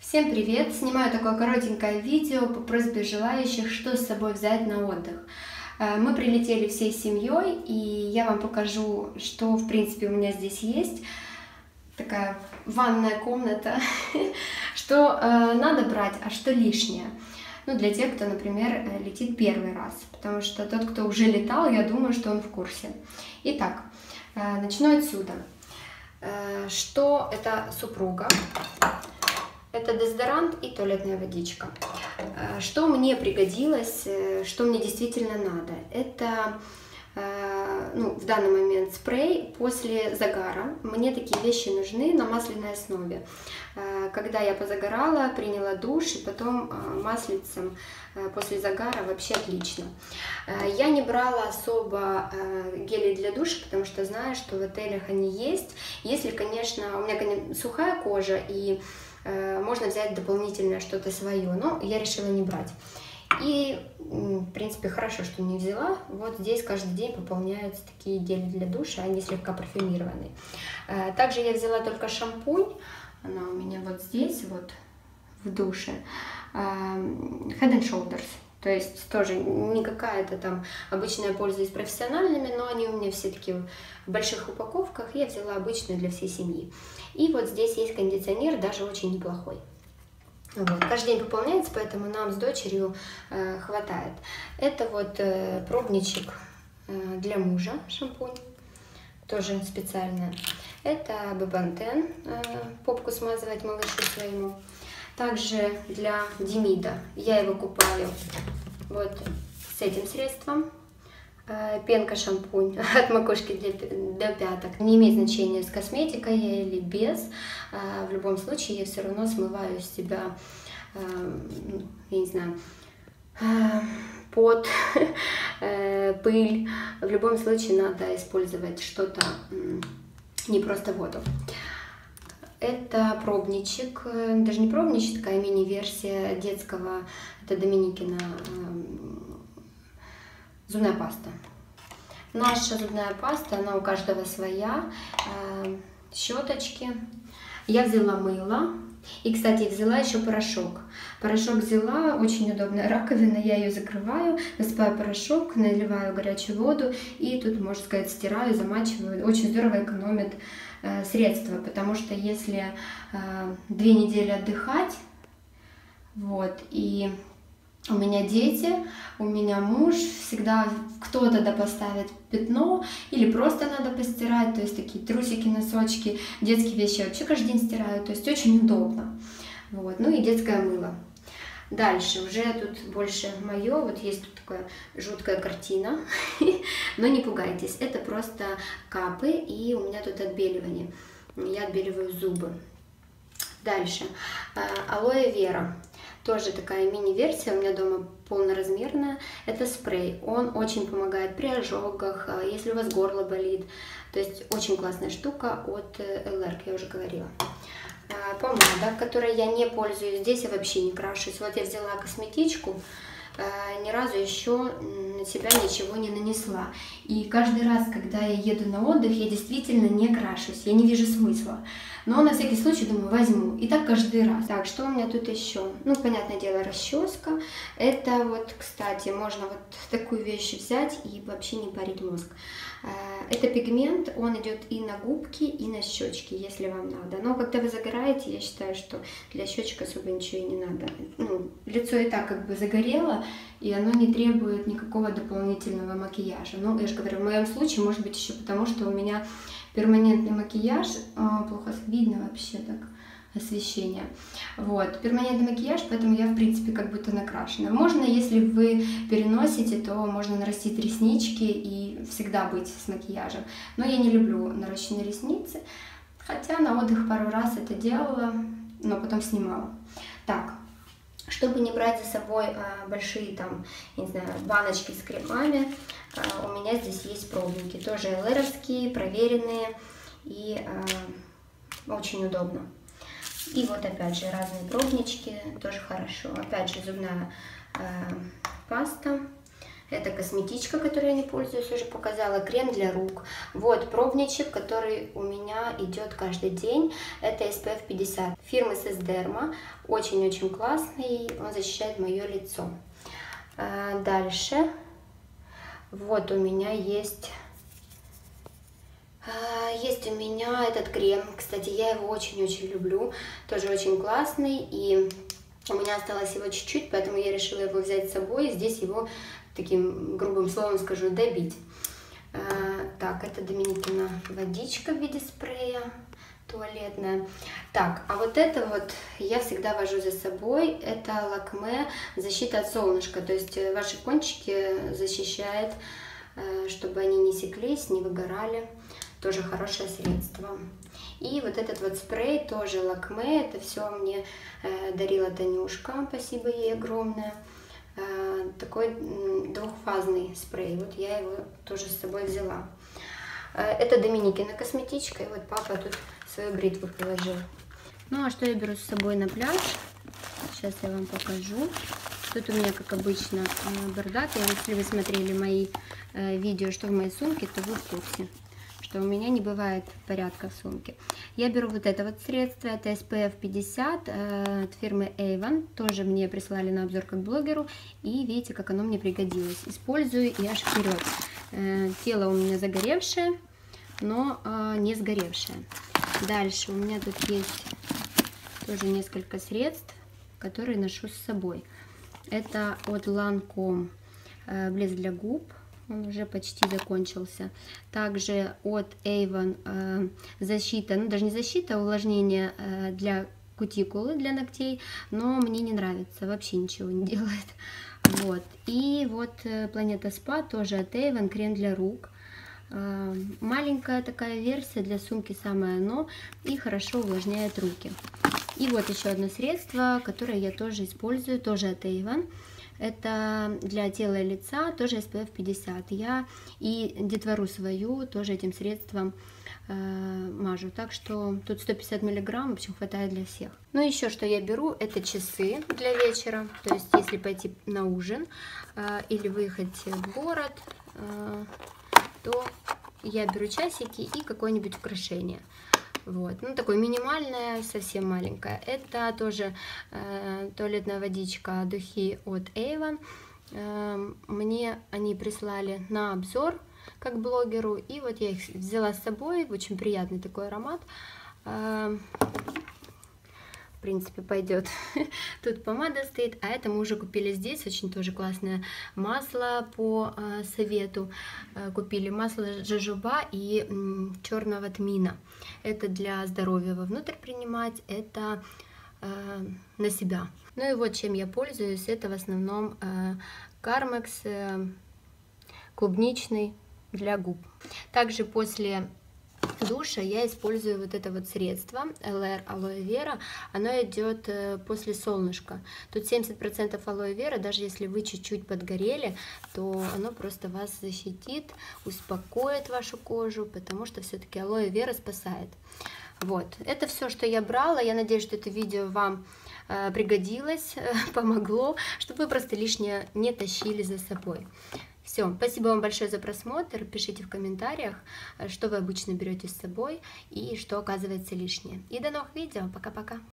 Всем привет! Снимаю такое коротенькое видео по просьбе желающих, что с собой взять на отдых. Мы прилетели всей семьей, и я вам покажу, что в принципе у меня здесь есть. Такая ванная комната, что надо брать, а что лишнее. Ну, для тех, кто, например, летит первый раз, потому что тот, кто уже летал, я думаю, что он в курсе. Итак, начну отсюда. Что это супруга? Это дезодорант и туалетная водичка. Что мне пригодилось, что мне действительно надо? Это в данный момент спрей после загара. Мне такие вещи нужны на масляной основе. Когда я позагорала, приняла душ и потом маслицем после загара вообще отлично. Я не брала особо гелей для душа, потому что знаю, что в отелях они есть. Если, конечно, у меня сухая кожа и можно взять дополнительное что-то свое, но я решила не брать. И, в принципе, хорошо, что не взяла. Вот здесь каждый день пополняются такие гели для душа, они слегка парфюмированные. Также я взяла только шампунь, она у меня вот здесь, вот в душе, Head and Shoulders. То есть тоже не какая-то там, обычно я пользуюсь профессиональными, но они у меня все такие в больших упаковках. Я взяла обычную для всей семьи. И вот здесь есть кондиционер, даже очень неплохой. Вот. Каждый день пополняется, поэтому нам с дочерью хватает. Это вот пробничек для мужа, шампунь, тоже специально. Это Бебантен, попку смазывать малышу своему. Также для Демида я его купаю вот с этим средством. Пенка шампунь от макушки до пяток. Не имеет значения, с косметикой я или без. В любом случае я все равно смываю с себя, я не знаю, пот, пыль. В любом случае надо использовать что-то, не просто воду. Это пробничек, даже не пробничек, такая мини-версия детского, это Доминикина зубная паста. Наша зубная паста, она у каждого своя, щеточки. Я взяла мыло и, кстати, взяла еще порошок. Порошок взяла, очень удобная раковина, я ее закрываю, насыпаю порошок, наливаю горячую воду и тут, можно сказать, стираю, замачиваю. Очень здорово экономит средства, потому что если 2 недели отдыхать, вот, и у меня дети, у меня муж, всегда кто-то да поставит пятно или просто надо постирать, то есть такие трусики, носочки, детские вещи я вообще каждый день стираю, то есть очень удобно. Вот. Ну и детское мыло. Дальше уже тут больше мое, вот есть тут такая жуткая картина, но не пугайтесь, это просто капы и у меня тут отбеливание, я отбеливаю зубы. Дальше алоэ вера, тоже такая мини-версия, у меня дома полноразмерная, это спрей, он очень помогает при ожогах, если у вас горло болит, то есть очень классная штука от Элэрк, я уже говорила. Помада, которой я не пользуюсь, здесь я вообще не крашусь. Вот я взяла косметичку, ни разу еще на себя ничего не нанесла. И каждый раз, когда я еду на отдых, я действительно не крашусь, я не вижу смысла. Но на всякий случай думаю, возьму. И так каждый раз. Так, что у меня тут еще? Ну, понятное дело, расческа. Это вот, кстати, можно вот такую вещь взять и вообще не парить мозг. Это пигмент, он идет и на губки, и на щечки, если вам надо. Но когда вы загораете, я считаю, что для щечек особо ничего и не надо. Ну, лицо и так как бы загорело, и оно не требует никакого дополнительного макияжа. Ну, я же говорю, в моем случае, может быть, еще потому, что у меня перманентный макияж, плохо видно вообще так освещение. Вот, перманентный макияж, поэтому я, в принципе, как будто накрашена. Можно, если вы переносите, то можно нарастить реснички и всегда быть с макияжем. Но я не люблю наращенные ресницы, хотя на отдых пару раз это делала, но потом снимала. Так, чтобы не брать за собой большие там, не знаю, баночки с кремами, у меня здесь есть пробники, тоже элэровские, проверенные и очень удобно. И вот опять же разные пробнички, тоже хорошо. Опять же зубная паста, Это косметичка, которой я не пользуюсь, уже показала. Крем для рук. Вот пробничек, который у меня идет каждый день. Это SPF 50 фирмы Сесдерма. Очень-очень классный. Он защищает мое лицо. Дальше. Вот у меня есть у меня этот крем. Кстати, я его очень-очень люблю. Тоже очень классный. И у меня осталось его чуть-чуть, поэтому я решила его взять с собой. И здесь его, таким грубым словом скажу, добить. Так, это Доминикина водичка в виде спрея туалетная. Так, а вот это вот я всегда вожу за собой. Это Лакме защита от солнышка. То есть ваши кончики защищает, чтобы они не секлись, не выгорали. Тоже хорошее средство. И вот этот вот спрей тоже Лакме. Это все мне дарила Танюшка. Спасибо ей огромное. Такой двухфазный спрей. Вот я его тоже с собой взяла. Это Доминикина косметичка. И вот папа тут свою бритву приложил. Ну а что я беру с собой на пляж? Сейчас я вам покажу. Тут у меня, как обычно, бардак. И если вы смотрели мои видео, что в моей сумке, то вы в курсе, что у меня не бывает порядка в сумке. Я беру вот это вот средство, это SPF 50 от фирмы Avon. Тоже мне прислали на обзор как блогеру. И видите, как оно мне пригодилось. Использую и аж вперед. Тело у меня загоревшее, но не сгоревшее. Дальше у меня тут есть тоже несколько средств, которые ношу с собой. Это от Lancome блеск для губ. Он уже почти закончился. Также от Avon защита, ну даже не защита, а увлажнение для кутикулы, для ногтей, но мне не нравится, вообще ничего не делает. Вот. И вот Planeta Spa, тоже от Avon, крем для рук. Маленькая такая версия, для сумки самое оно, и хорошо увлажняет руки. И вот еще одно средство, которое я тоже использую, тоже от Avon. Это для тела и лица, тоже SPF 50. Я и детвору свою тоже этим средством мажу. Так что тут 150 миллиграмм, в общем, хватает для всех. Ну, еще что я беру, это часы для вечера. То есть, если пойти на ужин или выехать в город, то я беру часики и какое-нибудь украшение. Вот. Ну, такое минимальное, совсем маленькое. Это тоже туалетная водичка, духи от Avon. Мне они прислали на обзор, как блогеру. И вот я их взяла с собой. Очень приятный такой аромат. В принципе, пойдет. Тут помада стоит, а это мы уже купили здесь. Очень тоже классное масло по совету. Купили масло жожоба и черного тмина. Это для здоровья вовнутрь принимать, это на себя. Ну и вот чем я пользуюсь. Это в основном Carmex клубничный для губ. Также после душа я использую вот это вот средство LR Aloe Vera. Оно идет после солнышка. Тут 70% алоэ вера. Даже если вы чуть-чуть подгорели, то оно просто вас защитит, успокоит вашу кожу, потому что все-таки алоэ вера спасает. Вот, это все, что я брала. Я надеюсь, что это видео вам пригодилось, помогло, чтобы вы просто лишнее не тащили за собой. Все, спасибо вам большое за просмотр. Пишите в комментариях, что вы обычно берете с собой и что оказывается лишнее. И до новых видео. Пока-пока.